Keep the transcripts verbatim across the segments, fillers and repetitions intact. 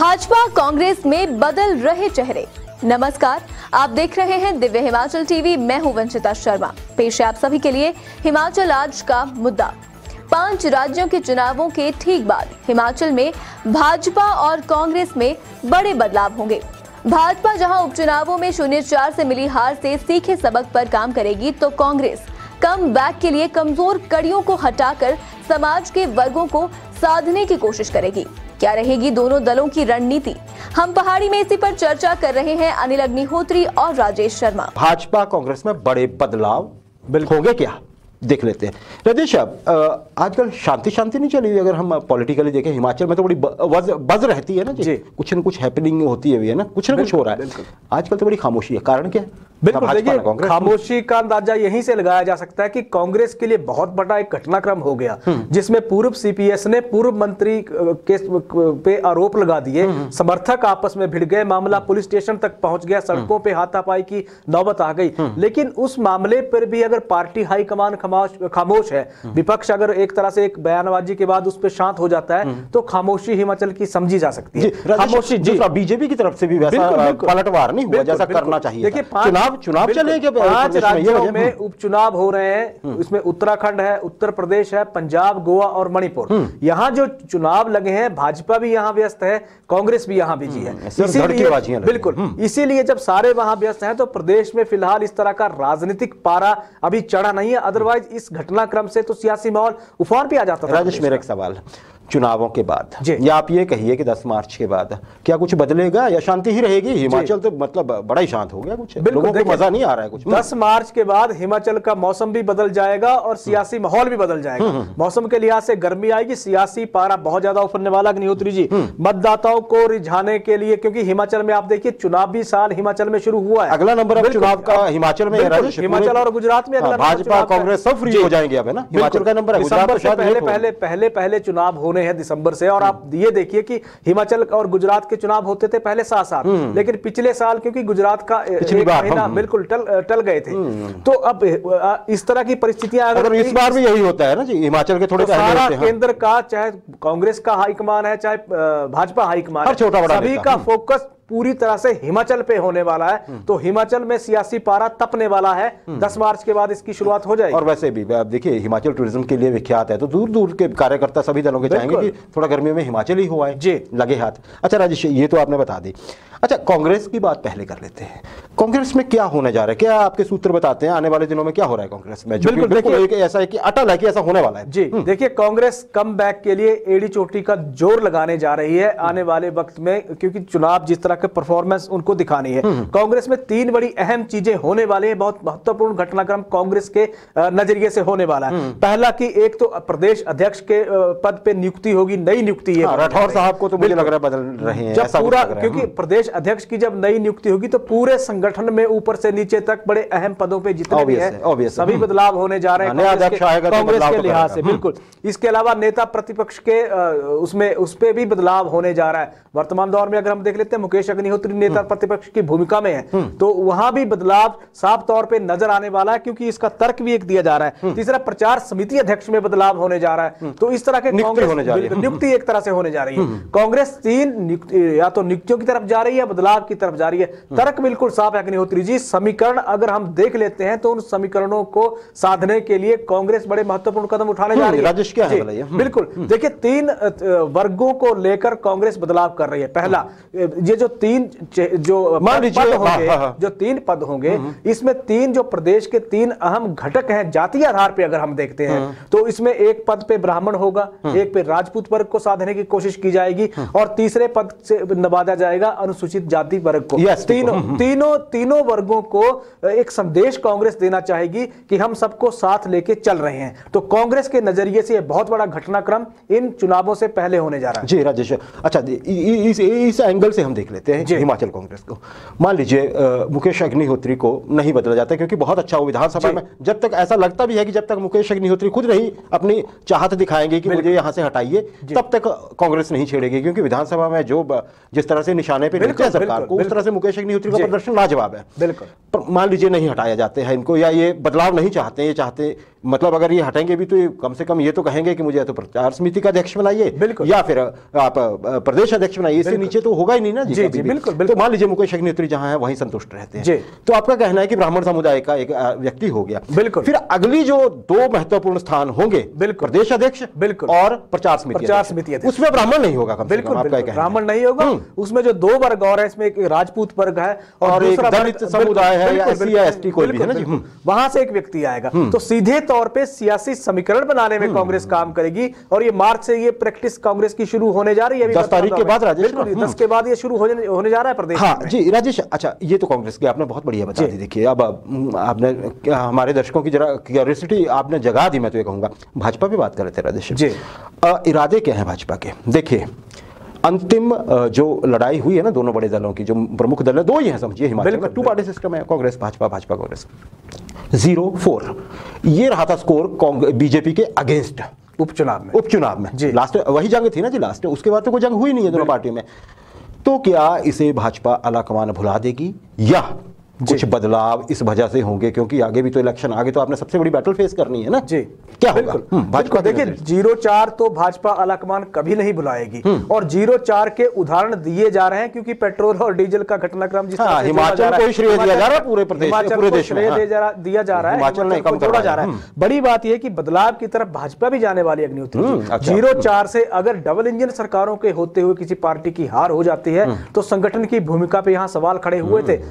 भाजपा कांग्रेस में बदल रहे चेहरे। नमस्कार, आप देख रहे हैं दिव्य हिमाचल टीवी। मैं हूं वंशिता शर्मा। पेश है आप सभी के लिए हिमाचल आज का मुद्दा। पांच राज्यों के चुनावों के ठीक बाद हिमाचल में भाजपा और कांग्रेस में बड़े बदलाव होंगे। भाजपा जहां उपचुनावों में शून्य चार से मिली हार से सीखे सबक पर काम करेगी, तो कांग्रेस कम बैक के लिए कमजोर कड़ियों को हटाकर समाज के वर्गों को साधने की कोशिश करेगी। क्या रहेगी दोनों दलों की रणनीति? हम पहाड़ी में इसी पर चर्चा कर रहे हैं अनिल अग्निहोत्री और राजेश शर्मा। भाजपा कांग्रेस में बड़े बदलाव होंगे क्या, देख लेते हैं। राजेश साहब, आजकल शांति शांति नहीं चली हुई। अगर हम पॉलिटिकली देखें, हिमाचल में तो बड़ी बज, बज रहती है ना जी, जी। कुछ न कुछ हैपनिंग होती है ना, कुछ न कुछ हो रहा है। आजकल तो बड़ी खामोशी है। कारण क्या है? बिल्कुल, देखिए, खामोशी का अंदाजा यहीं से लगाया जा सकता है कि कांग्रेस के लिए बहुत बड़ा एक घटनाक्रम हो गया, जिसमें पूर्व सीपीएस ने पूर्व मंत्री के पे आरोप लगा दिए, समर्थक आपस में भिड़ गए, मामला पुलिस स्टेशन तक पहुंच गया, सड़कों पे हाथापाई की नौबत आ गई। लेकिन उस मामले पर भी अगर पार्टी हाईकमान खामोश है, विपक्ष अगर एक तरह से एक बयानबाजी के बाद उस पर शांत हो जाता है, तो खामोशी हिमाचल की समझी जा सकती है। खामोशी बीजेपी की तरफ से भी वैसा पलटवार नहीं हुआ जैसा करना चाहिए। देखिए, चुनाव चुनाव चले कि पांच राज्यों में उपचुनाव हो रहे हैं। इसमें उत्तराखंड है, उत्तर प्रदेश है, पंजाब, गोवा और मणिपुर। यहाँ जो चुनाव लगे हैं, भाजपा भी यहाँ व्यस्त है, कांग्रेस भी यहाँ बिजी है। इसीलिए बिल्कुल इसीलिए जब सारे वहां व्यस्त हैं, तो प्रदेश में फिलहाल इस तरह का राजनीतिक पारा अभी चढ़ा नहीं है। अदरवाइज इस घटनाक्रम से तो सियासी माहौल उफान पे आ जाता था। राजेश, मेरा एक सवाल, चुनावों के बाद या आप ये कहिए कि दस मार्च के बाद क्या कुछ बदलेगा या शांति ही रहेगी? हिमाचल तो मतलब बड़ा ही शांत हो गया, कुछ लोगों को मजा नहीं आ रहा है कुछ। दस मार्च के बाद हिमाचल का मौसम भी बदल जाएगा और सियासी माहौल भी बदल जाएगा। मौसम के लिहाज से गर्मी आएगी, सियासी पारा बहुत ज्यादा उफरने वाला। अग्निहोत्री जी, मतदाताओं को रिझाने के लिए, क्योंकि हिमाचल में आप देखिए चुनावी साल हिमाचल में शुरू हुआ है। अगला नंबर अब चुनाव का हिमाचल में, हिमाचल और गुजरात में अगला भाजपा कांग्रेस सब फ्री हो जाएंगे अब, है ना? हिमाचल का नंबर पहले पहले पहले पहले चुनाव होने हैं दिसंबर से। और आप ये देखिए कि हिमाचल और गुजरात के चुनाव होते थे पहले साथ साथ, लेकिन पिछले साल क्योंकि गुजरात का एक महीना बिल्कुल टल टल गए थे, तो अब इस तरह की परिस्थितियां अगर इस बार भी यही होता है ना जी, हिमाचल के थोड़े सारा केंद्र का, चाहे कांग्रेस का हाईकमान है चाहे भाजपा हाईकमान है, छोटा बड़ा सभी का फोकस पूरी तरह से हिमाचल पे होने वाला है। तो हिमाचल में सियासी पारा तपने वाला है। दस मार्च के बाद इसकी शुरुआत हो जाएगी। और वैसे भी आप देखिए, हिमाचल टूरिज्म के लिए विख्यात है, तो दूर दूर के कार्यकर्ता सभी दलों के चाहेंगे कि थोड़ा गर्मी में हिमाचल ही हो आए जी, लगे हाथ। अच्छा राजेश, ये तो आपने बता दी। अच्छा, कांग्रेस की बात पहले कर लेते हैं। कांग्रेस में क्या होने जा रहा है? क्या आपके सूत्र बताते हैं आने वाले दिनों में क्या हो रहा है कांग्रेस में? बिल्कुल, बिल्कुल ऐसा है कि अटल है कि ऐसा होने वाला है जी। देखिए, कांग्रेस कम बैक के लिए एड़ी चोटी का जोर लगाने जा रही है आने वाले वक्त में, क्योंकि चुनाव जिस तरह के परफॉर्मेंस उनको दिखानी है। कांग्रेस में तीन बड़ी अहम चीजें होने वाली है। बहुत महत्वपूर्ण घटनाक्रम कांग्रेस के नजरिए से होने वाला है। पहला कि एक तो प्रदेश अध्यक्ष के पद पे नियुक्ति होगी, नई नियुक्ति है। राठौर साहब को तो मुझे लग रहा है बदल रहे हैं जब पूरा, क्योंकि प्रदेश अध्यक्ष की जब नई नियुक्ति होगी तो पूरे संगठन में ऊपर से नीचे तक बड़े अहम पदों पे जितने भी हैं सभी बदलाव होने जा रहे हैं कांग्रेस के लिहाज से। बिल्कुल, इसके अलावा नेता प्रतिपक्ष के उसमें उस पे भी बदलाव होने जा रहा है। वर्तमान दौर में अगर हम देख लेते हैं, मुकेश अग्निहोत्री नेता प्रतिपक्ष की भूमिका में है, तो वहां भी बदलाव साफ तौर पे नजर आने वाला है, क्योंकि इसका तर्क भी एक दिया जा रहा है। तीसरा, प्रचार समिति अध्यक्ष में बदलाव होने जा रहा है। तो इस तरह के नियुक्ति एक तरह से होने जा रही है। कांग्रेस तीन या तो नियुक्तियों की तरफ जा रही है, बदलाव की तरफ जा रही है। तर्क बिल्कुल साफ है अग्निहोत्री जी। समीकरण अगर हम देख लेते हैं तो उन समीकरणों को साधने के लिए कांग्रेस बड़े महत्वपूर्ण कदम उठाने जा रही है। राजेश, क्या है? बिल्कुल, देखिए, तीन वर्गों को लेकर कांग्रेस बदलाव कर रही है। पहला, ये जो तीन जो पद होंगे, जो तीन पद होंगे, इसमें तीन जो प्रदेश के तीन अहम घटक हैं जातीय आधार पे अगर हम देखते हैं, तो इसमें एक पद पे ब्राह्मण होगा, एक पे राजपूत वर्ग को साधने की कोशिश की जाएगी, और तीसरे पद से नवाजा जाएगा अनुसूचित जाति वर्ग को। तीनों तीनों तीनों वर्गों को एक संदेश कांग्रेस देना चाहेगी कि हम सबको साथ लेके चल रहे हैं। तो कांग्रेस के नजरिए से बहुत बड़ा घटनाक्रम इन चुनावों से पहले होने जा रहा है जी। राजेश, अच्छा, इस इस एंगल से हम देख लेते हैं हिमाचल कांग्रेस को। मान लीजिए मुकेश अग्निहोत्री को नहीं बदला जाता, क्योंकि बहुत अच्छा वो विधानसभा में, जब तक ऐसा लगता भी है कि जब तक मुकेश अग्निहोत्री खुद नहीं अपनी चाहत दिखाएंगे कि मुझे यहां से हटाइए, तब तक कांग्रेस नहीं छेड़ेगी, क्योंकि विधानसभा में जो जिस तरह से निशाने पे रहते हैं सरकार को, उस तरह से मुकेश अग्निहोत्री का प्रदर्शन लाजवाब है। बिल्कुल, मान लीजिए नहीं हटाया जाते हैं इनको, या ये बदलाव नहीं चाहते, ये चाहते मतलब अगर ये हटेंगे भी तो ये कम से कम ये तो कहेंगे कि मुझे या तो प्रचार समिति का अध्यक्ष बनाइए, या फिर आप प्रदेश अध्यक्ष बनाइए, इससे नीचे तो होगा ही नहीं ना जी, जी बिल्कुल। तो मान लीजिए मुकेश अग्निहोत्री जहां है वहीं संतुष्ट रहते हैं, तो आपका कहना है कि ब्राह्मण समुदाय का एक व्यक्ति हो गया, बिल्कुल। फिर अगली जो दो महत्वपूर्ण स्थान होंगे, प्रदेश अध्यक्ष बिल्कुल और प्रचार समिति, प्रचार समिति उसमें ब्राह्मण नहीं होगा, बिल्कुल ब्राह्मण नहीं होगा। उसमें जो दो वर्ग और है, इसमें एक राजपूत वर्ग है और एक दलित समुदाय है या एससी या एसटी कोई भी है ना जी, वहां से एक व्यक्ति आएगा। तो सीधे तौर पे सियासी समीकरण बनाने में कांग्रेस काम करेगी और ये मार्च से ये प्रैक्टिस कांग्रेस की शुरू होने जा रही है, दस तारीख के बाद राजेश, दस के बाद ये शुरू होने जा रहा है प्रदेश। हाँ जी राजेश, अच्छा ये तो कांग्रेस की आपने बहुत बढ़िया बता दी। देखिए अब आपने हमारे दर्शकों की जरा क्यूरियोसिटी आपने जगा दी, मैं तो ये कहूंगा। भाजपा पे बात कर रहे थे राजेश जी, इरादे क्या है भाजपा के? देखिए अंतिम जो लड़ाई हुई है ना दोनों बड़े दलों की, जो प्रमुख दल है दो ही हैं समझिए हिमाचल में, टू पार्टी सिस्टम है, कांग्रेस भाजपा, भाजपा कांग्रेस, जीरो फोर ये रहा था स्कोर बीजेपी के अगेंस्ट उपचुनाव में उपचुनाव में जी। लास्ट वही जंग थी ना जी, लास्ट उसके बाद तो कोई जंग हुई नहीं है दोनों पार्टियों में। तो क्या इसे भाजपा आलाकमान भुला देगी या कुछ बदलाव इस वजह से होंगे? क्योंकि आगे भी तो इलेक्शन, आगे तो आपने सबसे बड़ी बैटल फेस करनी है ना जी, क्या होगा? भाजपा देखिए जीरो चार तो भाजपा आलाकमान कभी नहीं बुलाएगी, और जीरो चार के उदाहरण दिए जा रहे हैं क्योंकि पेट्रोल और डीजल का घटनाक्रम जिस तरह से हिमाचल को श्रेय दिया जा रहा है, पूरे प्रदेश पूरे देश में दिया जा रहा है, हिमाचल को जोड़ा जा रहा है। बड़ी बात यह कि बदलाव की तरफ भाजपा भी जाने वाली अग्निहोत्री। जीरो चार से अगर डबल इंजन सरकारों के होते हुए किसी पार्टी की हार हो जाती है तो संगठन की भूमिका पे यहाँ सवाल खड़े हुए थे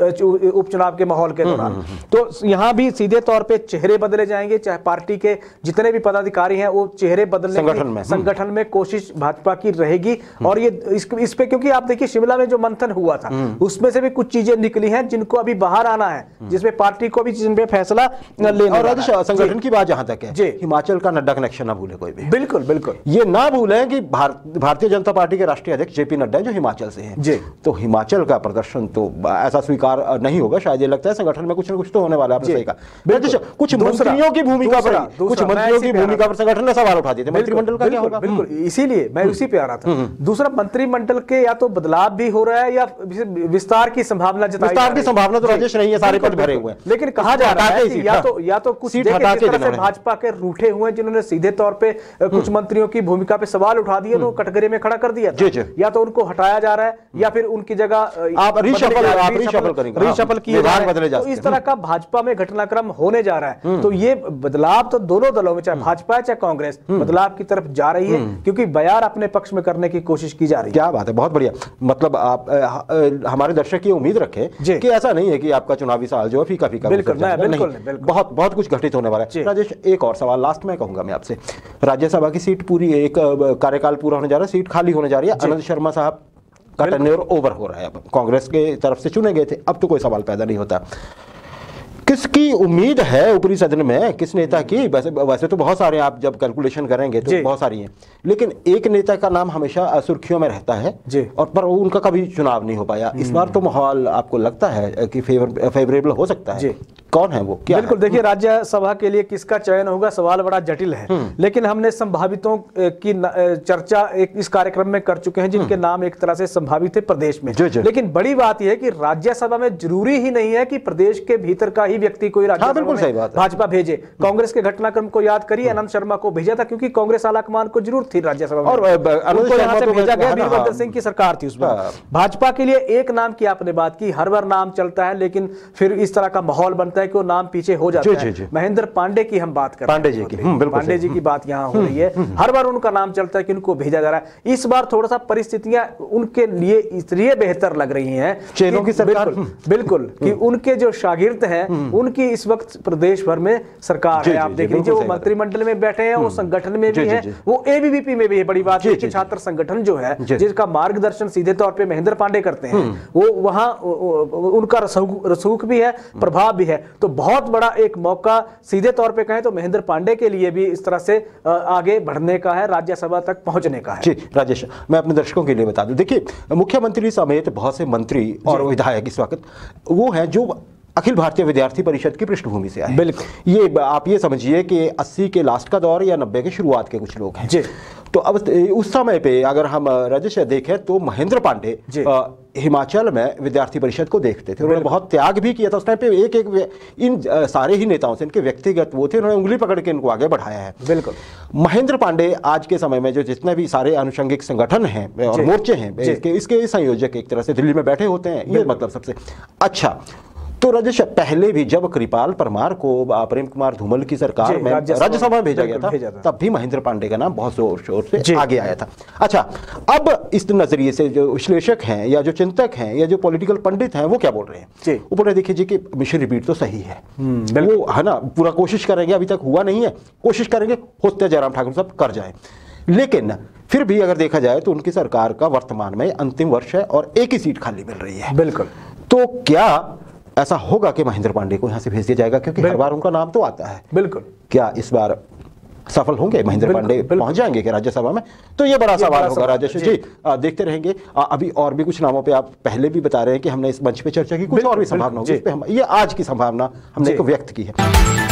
उपचुनाव के माहौल के दौरान। तो यहां भी सीधे तौर पे चेहरे बदले जाएंगे, चाहे पार्टी के जितने भी पदाधिकारी हैं वो चेहरे बदलने संगठन में संगठन में कोशिश भाजपा की रहेगी। और ये इस, इस पे क्योंकि आप देखिए शिमला में जो मंथन हुआ था उसमें से भी कुछ चीजें निकली हैं जिनको अभी बाहर आना है, जिसमें पार्टी को भी जिन पे फैसला लेना। और संगठन की बात जहां तक है, हिमाचल का नड्डा कनेक्शन ना भूले कोई भी, बिल्कुल बिल्कुल ये ना भूलें कि भारतीय जनता पार्टी के राष्ट्रीय अध्यक्ष जेपी नड्डा जो हिमाचल से हैं, तो हिमाचल का प्रदर्शन तो ऐसा स्वीकार नहीं होगा। शायद ये लगता है संगठन में कुछ न कुछ तो होने वाला है, आपने सही कहा। कुछ मंत्रियों की भूमिका पर कुछ मंत्रियों की भूमिका पर संगठन ने सवाल उठा दिए थे, मंत्रिमंडल का क्या होगा? बिल्कुल, इसीलिए मैं उसी पे आ रहा था। दूसरा, मंत्रिमंडल के या तो बदलाव भी हो रहा है या विस्तार की संभावना जताई विस्तार की संभावना तो राजेश नहीं है, सारे पद भरे हुए हैं। लेकिन कहा जा रहा है कि या तो या तो कुछ भाजपा के रूठे हुए जिन्होंने सीधे तौर पे कुछ मंत्रियों की भूमिका पे सवाल उठा दिए, तो कटघरे में खड़ा कर दिया, या तो उनको हटाया जा रहा है या फिर उनकी जगह आप रीशफल करेंगे, रीशफल किए जा रहे हैं। तो इस तरह का भाजपा में घटनाक्रम होने जा रहा है। तो ये बदलाव तो दोनों दलों में, चाहे भाजपा चाहे कांग्रेस, बदलाव की तरफ जा रही है क्योंकि बयार अपने पक्ष में करने की कोशिश की जा रही है। क्या बात है, बहुत बढ़िया। मतलब आप हमारे दर्शक ये उम्मीद रखें कि ऐसा नहीं है कि आपका चुनावी साल जो है फीका फीका, बिल्कुल बिल्कुल बहुत बहुत कुछ घटित होने वाला है। राजेश एक और सवाल लास्ट में कहूंगा मैं आपसे, राज्यसभा की सीट पूरी एक कार्यकाल पूरा होने जा रहा है, सीट खाली होने जा रही है, आनंद शर्मा साहब का टेन्योर ओवर हो रहा है, अब कांग्रेस के तरफ से चुने गए थे, अब तो कोई सवाल पैदा नहीं होता। किसकी उम्मीद है ऊपरी सदन में, किस नेता की? वैसे वैसे तो बहुत सारे, आप जब कैलकुलेशन करेंगे तो बहुत सारी हैं, लेकिन एक नेता का नाम हमेशा सुर्खियों में रहता है और पर उनका कभी चुनाव नहीं हो पाया। इस बार तो माहौल आपको लगता है कि फेवर फेवरेबल हो सकता है? कौन है वो, क्या? बिल्कुल, देखिए राज्यसभा के लिए किसका चयन होगा सवाल बड़ा जटिल है, लेकिन हमने संभावितों की चर्चा एक इस कार्यक्रम में कर चुके हैं जिनके नाम एक तरह से संभावित है प्रदेश में। लेकिन बड़ी बात यह है कि राज्यसभा में जरूरी ही नहीं है कि प्रदेश के भीतर का ही व्यक्ति कोई राज्यसभा में भाजपा भेजे। कांग्रेस के घटनाक्रम को याद करिए, आनंद शर्मा को भेजा था क्योंकि कांग्रेस आलाकमान को जरूरत थी राज्यसभा में, और भेजा गया, वीरभद्र सिंह की सरकार थी उसमें। भाजपा के लिए एक नाम की आपने बात की, हर बार नाम चलता है लेकिन फिर इस तरह का माहौल बनता है कि वो नाम पीछे हो जाता है। महेंद्र पांडे की हम बात कर रहे हैं, पांडे जी की, पांडे जी की बात यहाँ हो रही है, हर बार उनका नाम चलता है कि उनको भेजा जा रहा है। इस बार थोड़ा सा परिस्थितियां उनके लिए इसलिए बेहतर लग रही हैं, चेनों की सरकार, बिल्कुल, कि उनके जो शागिर्द हैं उनकी इस वक्त प्रदेश भर में सरकार है। आप देख लीजिए, वो मंत्रिमंडल में बैठे हैं, वो संगठन में भी है, वो एबीवीपी में भी है। बड़ी बात है कि छात्र संगठन जो है जिसका मार्गदर्शन सीधे तौर पे महेंद्र पांडे करते हैं, वो वहां उनका रसूख भी है, प्रभाव भी है। तो बहुत बड़ा एक मौका सीधे तौर पे कहें तो महेंद्र पांडे के लिए भी इस तरह से आगे बढ़ने का है, राज्यसभा तक पहुंचने का है। जी राजेश, मैं अपने दर्शकों के लिए बता दूं, देखिए मुख्यमंत्री समेत बहुत से मंत्री और विधायक इस वक्त वो हैं जो अखिल भारतीय विद्यार्थी परिषद की पृष्ठभूमि से आए। बिल्कुल, ये आप ये समझिए कि अस्सी के लास्ट का दौर या नब्बे के शुरुआत के कुछ लोग हैं। जी। तो अब उस समय पे अगर हम राजेश देखें तो महेंद्र पांडे हिमाचल में विद्यार्थी परिषद को देखते थे, उन्होंने बहुत त्याग भी किया था उस टाइम पे। एक एक इन सारे ही नेताओं से इनके व्यक्तिगत वो थे, उन्होंने उंगली पकड़ के इनको आगे बढ़ाया है। बिल्कुल। महेंद्र पांडे आज के समय में जो जितने भी सारे आनुषंगिक संगठन हैं और मोर्चे हैं इसके इसके संयोजक एक तरह से दिल्ली में बैठे होते हैं, ये मतलब सबसे अच्छा। तो राजेश, पहले भी जब कृपाल परमार को प्रेम कुमार धूमल की सरकार में राज्यसभा में भेजा गया था, तब भी महेंद्र पांडे का नाम बहुत जोर शोर से आगे आया था। अच्छा, अब इस नजरिए से जो विश्लेषक हैं या जो चिंतक हैं या जो पॉलिटिकल पंडित हैं वो क्या बोल रहे हैं, वो बोल रहे देखिए जी कि मिशन रिपीट तो सही है, वो है ना, पूरा कोशिश करेंगे, अभी तक हुआ नहीं है, कोशिश करेंगे, होते जयराम ठाकुर साहब कर जाए। लेकिन फिर भी अगर देखा जाए तो उनकी सरकार का वर्तमान में अंतिम वर्ष है और एक ही सीट खाली मिल रही है। बिल्कुल। तो क्या ऐसा होगा कि महेंद्र पांडे को यहां से भेज दिया जाएगा, क्योंकि हर बार उनका नाम तो आता है। बिल्कुल। क्या इस बार सफल होंगे महेंद्र पांडे, पहुंच जाएंगे कि राज्यसभा में? तो ये बड़ा सवाल होगा राजेश जी, आ, देखते रहेंगे। आ, अभी और भी कुछ नामों पे आप पहले भी बता रहे हैं कि हमने इस मंच पे चर्चा की, कुछ और भी संभावना होगी, इस पे हम ये आज की संभावना हमने को व्यक्त की है।